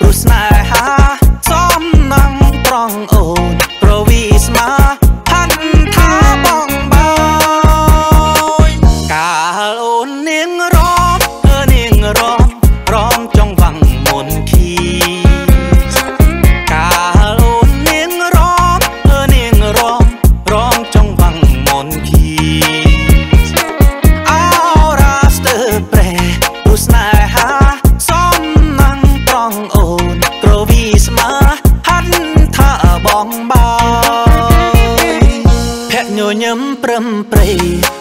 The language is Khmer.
ស្នេហាសំណាងត្រង់អូនប្រវីស្មាហាន់ថាបងបើកាលអូននាងរំនាងរំចង់វាំងមុនខីកាលអូននាងរំចង់វាំងមុនខីអោរ៉ាស្ទើប្រែឧស្នេហាសំណាងត្រង់អូនប្រវីស្មាហាន់ថាបងបើភ័ក្រញញឹមព្រឹមព្រៃ